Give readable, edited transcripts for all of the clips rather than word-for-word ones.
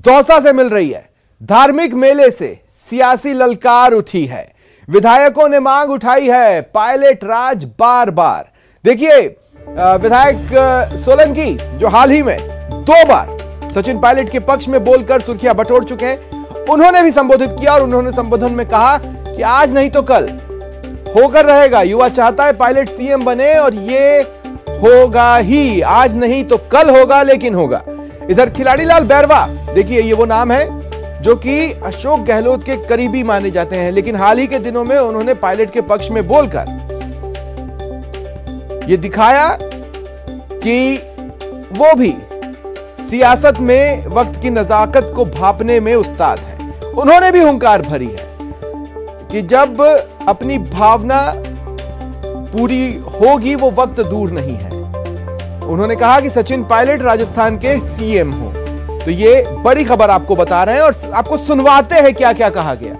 दौसा से मिल रही है। धार्मिक मेले से सियासी ललकार उठी है। विधायकों ने मांग उठाई है पायलट राज बार बार। देखिए, विधायक सोलंकी जो हाल ही में 2 बार सचिन पायलट के पक्ष में बोलकर सुर्खियां बटोर चुके हैं, उन्होंने भी संबोधित किया और उन्होंने संबोधन में कहा कि आज नहीं तो कल होकर रहेगा। युवा चाहता है पायलट सीएम बने और ये होगा ही, आज नहीं तो कल होगा, लेकिन होगा। इधर खिलाड़ीलाल बैरवा, देखिए ये वो नाम है जो कि अशोक गहलोत के करीबी माने जाते हैं, लेकिन हाल ही के दिनों में उन्होंने पायलट के पक्ष में बोलकर ये दिखाया कि वो भी सियासत में वक्त की नजाकत को भांपने में उस्ताद हैं। उन्होंने भी हुंकार भरी है कि जब अपनी भावना पूरी होगी वो वक्त दूर नहीं है। उन्होंने कहा कि सचिन पायलट राजस्थान के सीएम हो। तो ये बड़ी खबर आपको बता रहे हैं और आपको सुनवाते हैं क्या क्या कहा गया।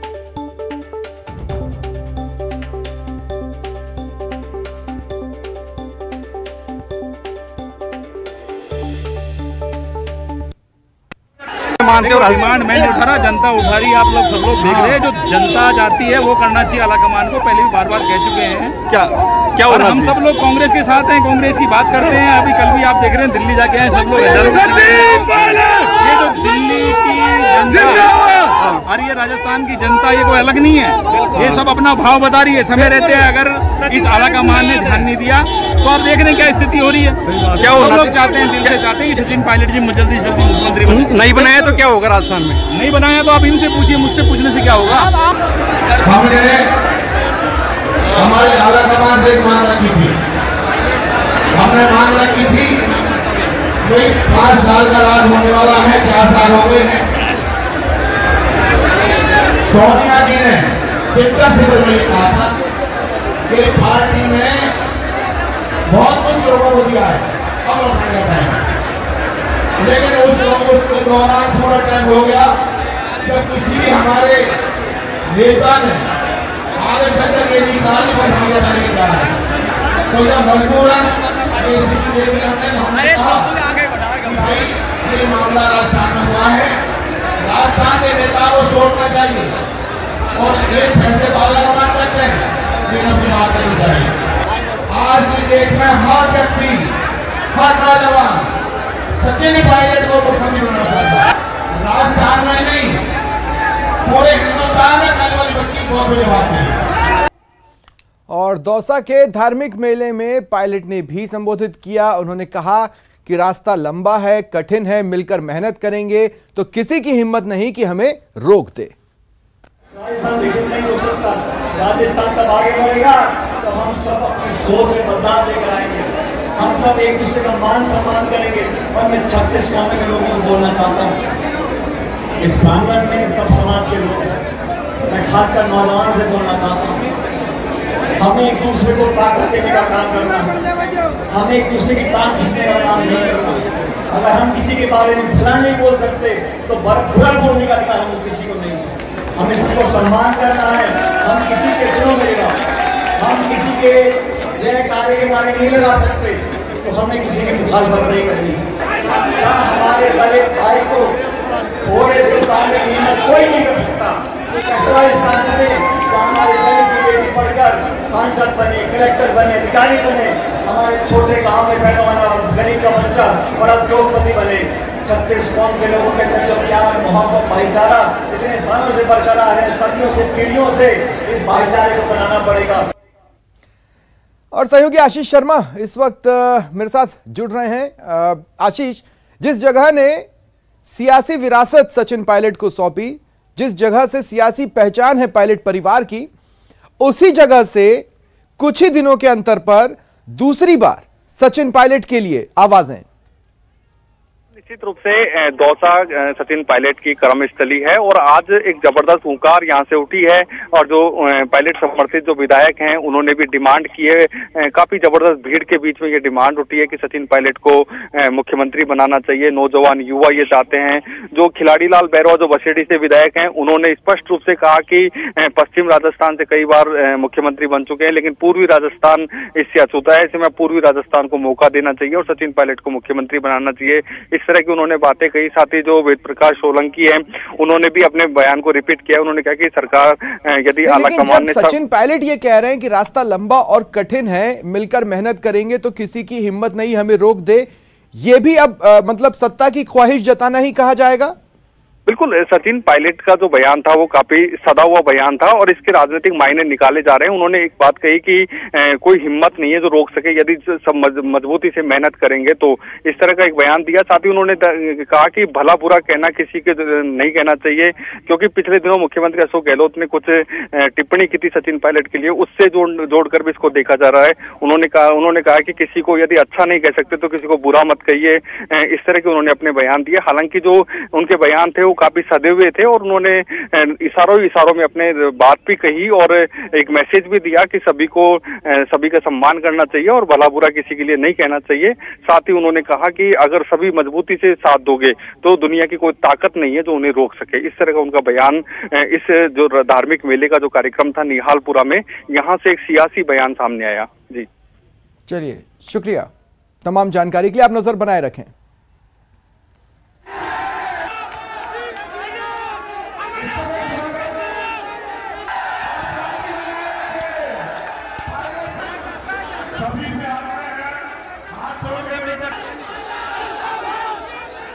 मानते हो डिमांड मैं नहीं उठा रहा, जनता उठा रही है। आप लोग सब लोग देख रहे हैं, जो जनता चाहती है वो करना चाहिए आला कमान को। पहले भी बार बार कह चुके हैं क्या और हम सब लोग कांग्रेस के साथ हैं, कांग्रेस की बात करते हैं। अभी कल भी आप देख रहे हैं दिल्ली जाके आए सब लोग। ये जो दिल्ली की जनता और ये राजस्थान की जनता, ये कोई अलग नहीं है। ये सब अपना भाव बता रही है। समय रहते हैं अगर इस आला कमान ने ध्यान नहीं दिया तो आप देख रहे हैं क्या स्थिति हो रही है। क्या लोग चाहते हैं, दिल से चाहते हैं कि सचिन पायलट जी जल्दी से जल्दी मुख्यमंत्री बने। नहीं बनाया तो क्या होगा राजस्थान में? नहीं बनाया तो आप इनसे पूछिए, मुझसे पूछने से क्या होगा। हमने हमारे आला कमान से एक मांग रखी थी। हमने मांग रखी थी कि 5 साल का राज होने वाला है, 4 साल हो गए हैं। सोनिया जी ने चिंता से मुझे कहा था कि पार्टी में बहुत कुछ लोगों को दिया है, अब लौटने का टाइम। लेकिन उस दौरान थोड़ा टाइम हो गया जब किसी भी हमारे नेता ने आगे चलकर ये निकाली बधाई बनाने जा रहे हैं। तो जब मजबूरन ये स्थिति देखी हमने कहा कि भाई ये मामला राजस्थान में हुआ है, राजस्थान के नेता को सोचना चाहिए और ये फैसले तो अलग अलग करते हैं, लेकिन अपनी बात करनी चाहिए। आज की डेट में हर व्यक्ति, हर नौजवान सचिन पायलट को मुख्यमंत्री बनाना चाहता है। राजस्थान में नहीं, पूरे हिंदुस्तान में कल वाली बच्ची बहुत बड़ी बात है। और दौसा के धार्मिक मेले में पायलट ने भी संबोधित किया। उन्होंने कहा कि रास्ता लंबा है, कठिन है, मिलकर मेहनत करेंगे तो किसी की हिम्मत नहीं कि हमें रोक दे। राजस्थान विकसित नहीं हो सकता, राजस्थान तब आगे बढ़ेगा तो हम सब अपनी सोच में बदलाव लेकर आएंगे। हम सब एक दूसरे का मान सम्मान करेंगे। और मैं 36 गांव के लोगों को बोलना चाहता हूँ, इस प्रांगण में सब समाज के लोग हैं, मैं खासकर नौजवानों से बोलना चाहता हूँ, हमें एक दूसरे को ताकत देने का काम करना है। हमें एक दूसरे की टांग खींचने का काम नहीं करना। अगर हम किसी के बारे में भला नहीं बोल सकते तो बुरा बोलने का अधिकार हमको किसी को नहीं है। हमें सबको सम्मान करना है। हम किसी के सुनो मेरी बात, हम किसी के जय कार्य के बारे नहीं लगा सकते तो हमें किसी की मुखालफत नहीं करनी है। जहाँ हमारे बड़े भाई को थोड़े से उतारने की हिम्मत कोई नहीं कर सकता, ऐसा राजस्थान में तो हमारे दलित की बेटी पढ़कर सांसद बने, कलेक्टर बने, अधिकारी बने, हमारे छोटे गांव में पैदा होना गरीब का बच्चा बड़ा उद्योगपति बने। 36 कौम के लोगों के अंदर जो प्यार, मोहब्बत, भाईचारा इतने सालों से बरकरार है, सदियों से, पीढ़ियों से, इस भाईचारे को बनाना पड़ेगा। और सहयोगी आशीष शर्मा इस वक्त मेरे साथ जुड़ रहे हैं। आशीष, जिस जगह ने सियासी विरासत सचिन पायलट को सौंपी, जिस जगह से सियासी पहचान है पायलट परिवार की, उसी जगह से कुछ ही दिनों के अंतर पर दूसरी बार सचिन पायलट के लिए आवाजें। निश्चित रूप से दौसा सचिन पायलट की कर्मस्थली है और आज एक जबरदस्त हुंकार यहां से उठी है और जो पायलट समर्थित जो विधायक हैं उन्होंने भी डिमांड की है। काफी जबरदस्त भीड़ के बीच में ये डिमांड उठी है कि सचिन पायलट को मुख्यमंत्री बनाना चाहिए। नौजवान युवा ये चाहते हैं। जो खिलाड़ीलाल बैरवा जो बसेड़ी से विधायक हैं उन्होंने स्पष्ट रूप से कहा कि पश्चिम राजस्थान से कई बार मुख्यमंत्री बन चुके हैं, लेकिन पूर्वी राजस्थान इससे अछूता है। ऐसे में पूर्वी राजस्थान को मौका देना चाहिए और सचिन पायलट को मुख्यमंत्री बनाना चाहिए। इस तरह की उन्होंने बातें कही। साथ ही जो वेद प्रकाश सोलंकी है उन्होंने भी अपने बयान को रिपीट किया। उन्होंने कहा कि सरकार यदि आला कमान ने सचिन पायलट ये कह रहे हैं कि रास्ता लंबा और कठिन है, मिलकर मेहनत करेंगे तो किसी की हिम्मत नहीं हमें रोक दे, ये भी अब मतलब सत्ता की ख्वाहिश जताना ही कहा जाएगा। बिल्कुल, सचिन पायलट का जो बयान था वो काफी सदा हुआ बयान था और इसके राजनीतिक मायने निकाले जा रहे हैं। उन्होंने एक बात कही कि कोई हिम्मत नहीं है जो रोक सके, यदि सब मजबूती से मेहनत करेंगे तो। इस तरह का एक बयान दिया। साथ ही उन्होंने कहा कि भला बुरा कहना किसी के नहीं कहना चाहिए, क्योंकि पिछले दिनों मुख्यमंत्री अशोक गहलोत ने कुछ टिप्पणी की थी सचिन पायलट के लिए, उससे जोड़कर भी इसको देखा जा रहा है। उन्होंने कहा कि किसी को यदि अच्छा नहीं कह सकते तो किसी को बुरा मत कहिए। इस तरह के उन्होंने अपने बयान दिए। हालांकि जो उनके बयान थे काफी सदे हुए थे और उन्होंने इशारों में अपने बात भी कही और एक मैसेज भी दिया कि सभी का सम्मान करना चाहिए और भला बुरा किसी के लिए नहीं कहना चाहिए। साथ ही उन्होंने कहा कि अगर सभी मजबूती से साथ दोगे तो दुनिया की कोई ताकत नहीं है जो उन्हें रोक सके। इस तरह का उनका बयान इस जो धार्मिक मेले का जो कार्यक्रम था निहालपुरा में, यहाँ से एक सियासी बयान सामने आया। जी चलिए, शुक्रिया तमाम जानकारी के लिए। आप नजर बनाए रखें।